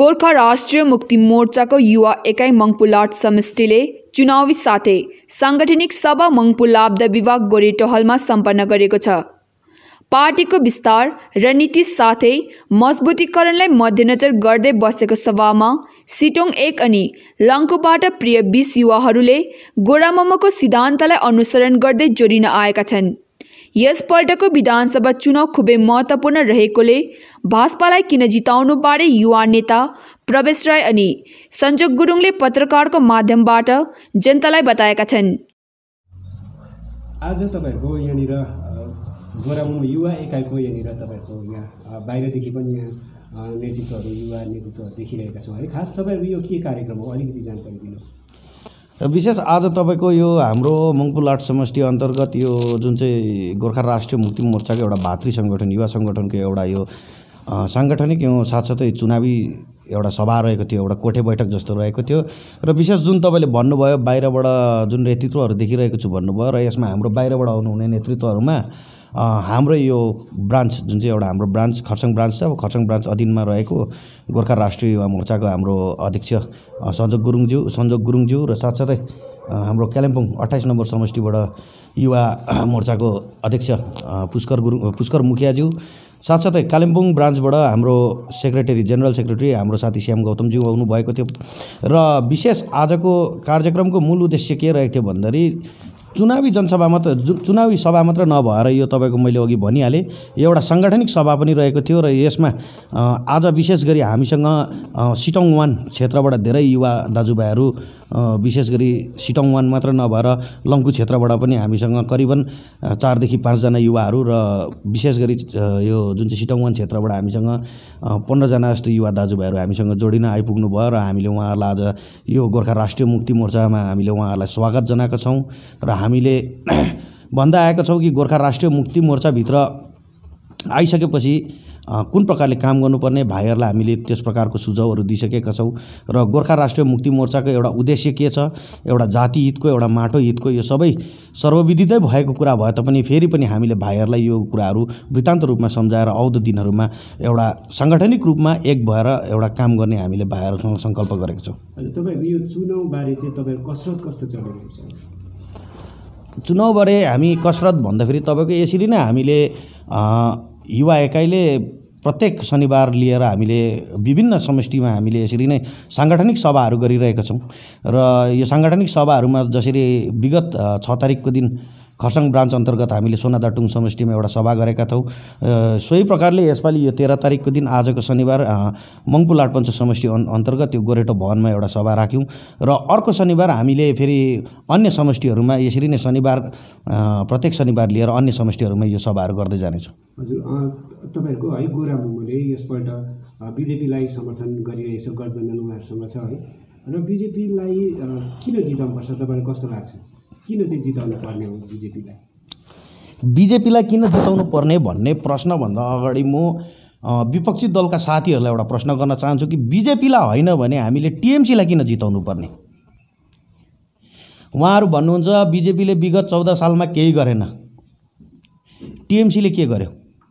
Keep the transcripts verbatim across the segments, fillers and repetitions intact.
गोर्खा राष्ट्रिय मुक्ति मोर्चाको युवा एकाइ मङ्पुलाट समष्टिले चुनावी साथै साङ्गठनिक सभा मङ्पुलाब्द विभाग गोरेटो हलमा सम्पन्न गरेको छ। पार्टीको विस्तार रणनीति साथै मजबुतीकरणलाई मध्यनजर गर्दै बसेको सभामा सिटोङ एक अनि लङ्कुबाट प्रिय बीस युवाहरूले गोराममको सिद्धान्तलाई अनुसरण गर्दै जोडिन आएका छन्। यसपल्टको विधानसभा चुनाव खुबै महत्त्वपूर्ण रहेकोले भाजपालाई किन जिताउनु बारे युवा नेता प्रवेश राय अनि सञ्जोग गुरुङले पत्रकारको माध्यमबाट जनतालाई बताएका छन्। आज तपाईहरुको यहाँनिर गोरामुमा युवा एकाइको यहाँनिर तपाईहरुको यहाँ बाहिरदेखि पनि यहाँ नेतृत्वहरू युवा नेतृत्वहरू देखिरहेका छौँ है। खास तपाईहरु यो के कार्यक्रम हो अलिकति जानकारी दिनुहोस्। विशेष आज तपाईको यो हाम्रो मङ्पुलाट समष्टि अन्तर्गत यो जुन चाहिँ गोर्खा राष्ट्रिय मुक्ति मोर्चाको एउटा भातृ सङ्गठन युवा सङ्गठनको एउटा यो साङ्गठनिक यो साथसाथै चुनावी एउटा सभा रहेको थियो, एउटा कोठे बैठक जस्तो रहेको थियो र विशेष जुन तपाईले भन्नुभयो बाहिरबाट जुन नेतृत्वहरू देखिरहेको छु भन्नुभयो र यसमा हाम्रो बाहिरबाट आउनुहुने नेतृत्वहरूमा हाम्रो यो ब्रान्च जुन चाहिँ एउटा हाम्रो ब्रान्च खरसाङ ब्रान्च छ, खरसाङ ब्रान्च अधीनमा रहेको गोर्खा राष्ट्रिय युवा मोर्चाको हाम्रो अध्यक्ष सञ्जोग गुरुङज्यू सञ्जोग गुरुङज्यू र साथसाथै हाम्रो कालिम्पोङ अट्ठाइस नम्बर समष्टिबाट युवा मोर्चाको अध्यक्ष पुष्कर गुरुङ पुष्कर मुखियाज्यू साथसाथै कालिम्पोङ ब्रान्चबाट हाम्रो सेक्रेटरी जेनरल सेक्रेटरी हाम्रो साथी श्याम गौतमज्यू आउनुभएको थियो र विशेष आजको कार्यक्रमको मूल उद्देश्य के रहेको थियो भन्दाखेरि चुनावी जनसभा मात्र चुनावी सभा मात्र नभएर यो तपाईको मैले अघि भनिहालेँ एउटा साङ्गठनिक सभा पनि रहेको थियो र यसमा आज विशेष गरी हामीसँग सिटोङ वान क्षेत्रबाट धेरै युवा दाजुभाइहरू विशेष गरी सिटोङ वान मात्र नभएर लङ्कु क्षेत्रबाट पनि हामीसँग करिबन चारदेखि पाँचजना युवाहरू र विशेष गरी यो जुन चाहिँ सिटोङ वान क्षेत्रबाट हामीसँग पन्ध्रजना जस्तो युवा दाजुभाइहरू हामीसँग जोडिन आइपुग्नु भयो र हामीले उहाँहरूलाई आज यो गोर्खा राष्ट्रिय मुक्ति मोर्चामा हामीले उहाँहरूलाई स्वागत जनाएका छौँ र हामीले भन्दै आएका छौँ कि गोर्खा राष्ट्रिय मुक्ति मोर्चाभित्र आइसकेपछि कुन प्रकारले काम गर्नुपर्ने भाइहरूलाई हामीले त्यस प्रकारको सुझावहरू दिइसकेका छौँ र गोर्खा राष्ट्रिय मुक्ति मोर्चाको एउटा उद्देश्य के छ, एउटा जाति हितको एउटा माटो हितको यो सबै सर्वविदितै भएको कुरा भए तापनि फेरि पनि हामीले भाइहरूलाई यो कुराहरू वृत्तान्त रूपमा सम्झाएर आउँदो दिनहरूमा एउटा साङ्गठनिक रूपमा एक भएर एउटा काम गर्ने हामीले भाइहरूसँग सङ्कल्प गरेका छौँ। तपाईहरु यो चुनावबारे चाहिँ तपाईहरु कसरत कस्तो चलिरहेको छ? चुनावबारे हामी कसरत भन्दाखेरि तपाईँको यसरी नै हामीले युवा एकाइले प्रत्येक शनिबार लिएर हामीले विभिन्न समष्टिमा हामीले यसरी नै साङ्गठनिक सभाहरू गरिरहेका छौँ र यो साङ्गठनिक सभाहरूमा जसरी विगत छ तारिकको दिन खरसाङ ब्रान्च अन्तर्गत हामीले सोनादाटुङ समष्टिमा एउटा सभा गरेका थियौँ। सोही प्रकारले यसपालि यो तेह्र तारिकको दिन आजको शनिबार मङ्पुलाट पञ्च समष्टि अन्तर्गत यो गोरेटो भवनमा एउटा सभा राख्यौँ र अर्को शनिबार हामीले फेरि अन्य समष्टिहरूमा यसरी नै शनिबार प्रत्येक शनिबार लिएर अन्य समष्टिहरूमा यो सभाहरू गर्दै जानेछौँ। हजुर, तपाईँहरूको है गोरामुले यसपल्ट बिजेपीलाई समर्थन गरिरहेछ, गठबन्धन उहाँहरूसँग छ है र बिजेपीलाई किन जिताउनुपर्छ तपाईँलाई कस्तो लाग्छ? किन चाहिँ जिताउनु पर्ने हो बिजेपीलाई? बिजेपीलाई किन जिताउनु पर्ने भन्ने प्रश्नभन्दा अगाडि म विपक्षी दलका साथीहरूलाई एउटा प्रश्न गर्न चाहन्छु कि बिजेपीलाई होइन भने हामीले टिएमसीलाई किन जिताउनु पर्ने? उहाँहरू भन्नुहुन्छ बिजेपीले विगत चौध सालमा केही गरेन, टिएमसीले के गर्यो?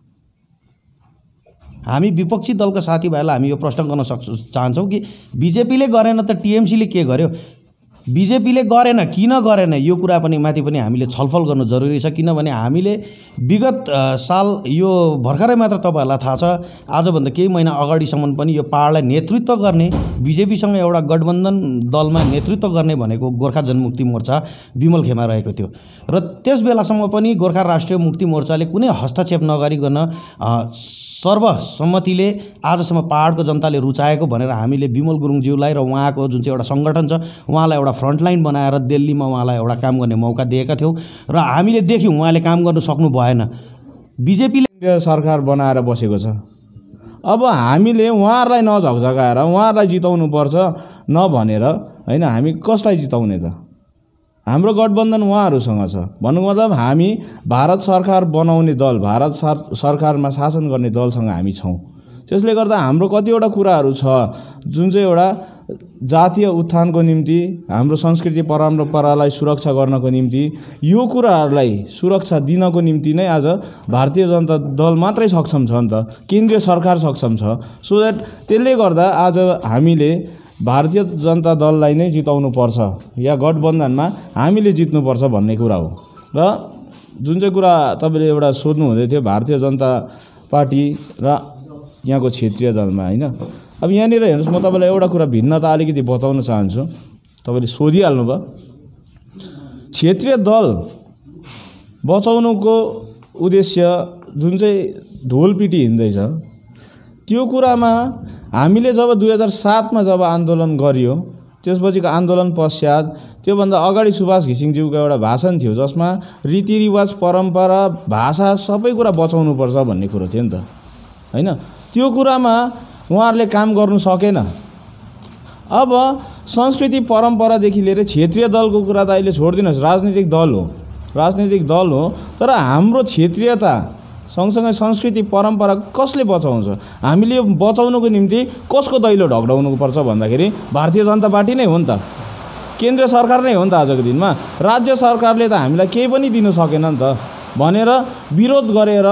हामी विपक्षी दलका साथीभाइलाई हामी यो प्रश्न गर्न सक्छौँ चाहन्छौँ कि बिजेपीले गरेन त टिएमसीले के गर्यो? बिजेपीले गरेन किन गरेन यो कुरा पनि माथि पनि हामीले छलफल गर्नु जरुरी छ। किनभने हामीले विगत साल यो भर्खरै मात्र तपाईँहरूलाई थाहा छ आजभन्दा केही महिना अगाडिसम्म पनि यो पहाडलाई नेतृत्व गर्ने बिजेपीसँग एउटा गठबन्धन दलमा नेतृत्व गर्ने भनेको गोर्खा जनमुक्ति मोर्चा विमल खेमा रहेको थियो र त्यस बेलासम्म पनि गोर्खा राष्ट्रिय मुक्ति मोर्चाले कुनै हस्तक्षेप नगरिकन सर्वसम्मतिले आजसम्म पहाडको जनताले रुचाएको भनेर हामीले विमल गुरुङज्यूलाई र उहाँको जुन चाहिँ एउटा सङ्गठन छ उहाँलाई एउटा फ्रन्टलाइन बनाएर दिल्लीमा उहाँलाई एउटा काम गर्ने मौका दिएका थियौँ र हामीले देख्यौँ उहाँले काम गर्नु सक्नु भएन। बिजेपीले सरकार बनाएर बसेको छ, अब हामीले उहाँहरूलाई नझकझकाएर उहाँहरूलाई जिताउनु पर्छ नभनेर होइन हामी कसलाई जिताउने त? हाम्रो गठबन्धन उहाँहरूसँग छ भन्नुको मतलब हामी भारत सरकार बनाउने दल, भारत सरकारमा शासन गर्ने दलसँग हामी छौँ। त्यसले गर्दा हाम्रो कतिवटा कुराहरू छ जुन चाहिँ एउटा जातीय उत्थानको निम्ति हाम्रो संस्कृति परम्परालाई सुरक्षा गर्नको निम्ति यो कुराहरूलाई सुरक्षा दिनको निम्ति नै आज भारतीय जनता दल मात्रै सक्षम छ नि त, केन्द्रीय सरकार सक्षम छ। सो द्याट त्यसले गर्दा आज हामीले भारतीय जनता दललाई नै जिताउनु पर्छ या गठबन्धनमा हामीले जित्नुपर्छ भन्ने कुरा हो। र जुन चाहिँ कुरा तपाईँले एउटा सोध्नु हुँदै थियो भारतीय जनता पार्टी र यहाँको क्षेत्रीय दलमा, होइन, अब यहाँनिर हेर्नुहोस्, म तपाईँलाई एउटा कुरा भिन्नता अलिकति बताउन चाहन्छु। तपाईँले सोधिहाल्नु भयो, क्षेत्रीय दल बचाउनुको उद्देश्य जुन चाहिँ ढोलपिटी हिँड्दैछ त्यो कुरामा हामीले जब दुई हजार सातमा जब आन्दोलन गरियो, त्यसपछिको आन्दोलन पश्चात त्योभन्दा अगाडि सुभाष घिसिङज्यूको एउटा भाषण थियो जसमा रीतिरिवाज परम्परा भाषा सबै कुरा बचाउनुपर्छ भन्ने कुरो थियो नि त, होइन। त्यो कुरामा उहाँहरूले काम गर्नु सकेन। अब संस्कृति परम्परादेखि लिएर क्षेत्रीय दलको कुरा त अहिले छोडिदिनुहोस्, राजनीतिक दल हो, राजनीतिक दल हो, तर हाम्रो क्षेत्रीयता सँगसँगै संस्कृति परम्परा कसले बचाउँछ? हामीले यो बचाउनुको निम्ति कसको दैलो ढकढाउनुपर्छ भन्दाखेरि भारतीय जनता पार्टी नै हो नि त, केन्द्र सरकार नै हो नि त। आजको दिनमा राज्य सरकारले त हामीलाई केही पनि दिनु सकेन नि त भनेर विरोध गरेर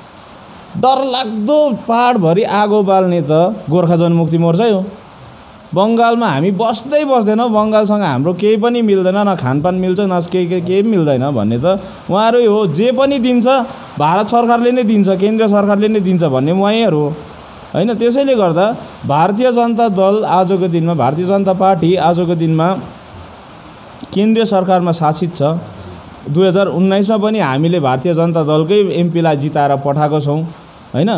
डरलाग्दो पहाडभरि आगो बाल्ने त गोर्खा जनमुक्ति मोर्चै हो। बङ्गालमा हामी बस्दै बस्दैनौँ, बङ्गालसँग हाम्रो केही पनि मिल्दैन, न खानपान मिल्छ न केही केही केही मिल्दैन भन्ने त उहाँहरू हो। जे पनि दिन्छ भारत सरकारले नै दिन्छ, केन्द्रीय सरकारले नै दिन्छ भन्ने उहाँहरू हो, होइन। त्यसैले गर्दा भारतीय जनता दल आजको दिनमा, भारतीय जनता पार्टी आजको दिनमा केन्द्रीय सरकारमा शासित छ। दुई हजार उन्नाइसमा पनि हामीले भारतीय जनता दलकै एमपीलाई जिताएर पठाएको छौँ, होइन।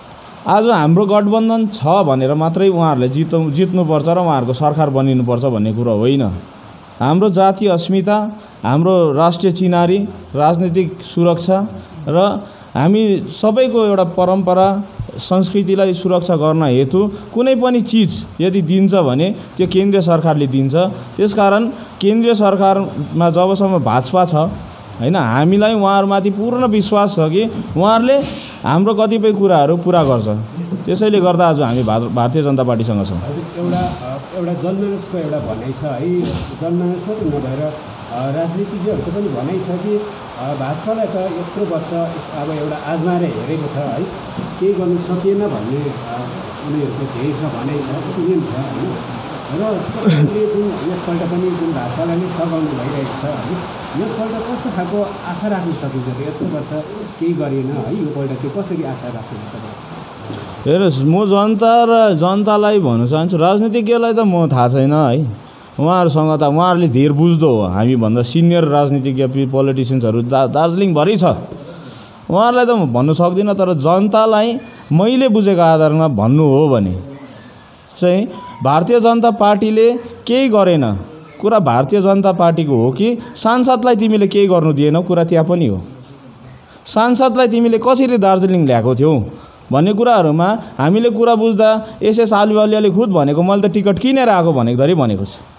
आज हाम्रो गठबन्धन छ भनेर मात्रै उहाँहरूले जित जित्नुपर्छ र उहाँहरूको सरकार बनिनुपर्छ भन्ने कुरो होइन। हाम्रो जातीय अस्मिता, हाम्रो राष्ट्रिय चिनारी, राजनीतिक सुरक्षा र हामी सबैको एउटा परम्परा संस्कृतिलाई सुरक्षा गर्न हेतु कुनै पनि चिज यदि दिन्छ भने त्यो केन्द्रीय सरकारले दिन्छ। त्यसकारण केन्द्रीय सरकारमा जबसम्म भाजपा छ, होइन, हामीलाई उहाँहरूमाथि पूर्ण विश्वास छ कि उहाँहरूले हाम्रो कतिपय कुराहरू पुरा गर्छ। त्यसैले गर्दा आज हामी भारतीय जनता पार्टीसँग छौँ। एउटा एउटा जनमानसको एउटा भनाइ छ है, जनमानस मात्रै नभएर राजनीतिज्ञहरूको पनि भनाइ छ कि भाजपालाई त यत्रो वर्ष अब एउटा आजमाएर हेरेको छ है, केही गर्नु सकिएन भन्ने उनीहरूको धेरै छ, भनाइ छ, ओपिनियन छ, होइन। र तपाईँले जुन यसपल्ट पनि जुन भाजपालाई नै सघाउनु भइरहेको छ है, यसपल्ट कस्तो खालको आशा राख्न सकिन्छ? यत्रो वर्ष केही गरिएन है, योपल्ट चाहिँ कसरी आशा राख्नुहुन्छ? हेर्नुहोस्, म जनता र जनतालाई भन्न चाहन्छु, राजनीतिज्ञलाई त म थाहा छैन है, उहाँहरूसँग त उहाँहरूले धेर बुझ्दो हो। हामीभन्दा सिनियर राजनीतिज्ञ पोलिटिसियन्सहरू दा दार्जिलिङभरि छ, उहाँहरूलाई त म भन्नु सक्दिनँ। तर जनतालाई मैले बुझेको आधारमा भन्नु हो भने चाहिँ भारतीय जनता पार्टीले केही गरेन, कुरा भारतीय जनता पार्टीको हो कि सांसदलाई तिमीले केही गर्नु दिएनौ, कुरा त्यहाँ पनि हो। सांसदलाई तिमीले कसरी दार्जिलिङ ल्याएको थियौ भन्ने कुराहरूमा हामीले कुरा बुझ्दा एसएस आलुवालियाले खुद भनेको मैले त टिकट किनेर आएको भनेको धरि भनेको छु।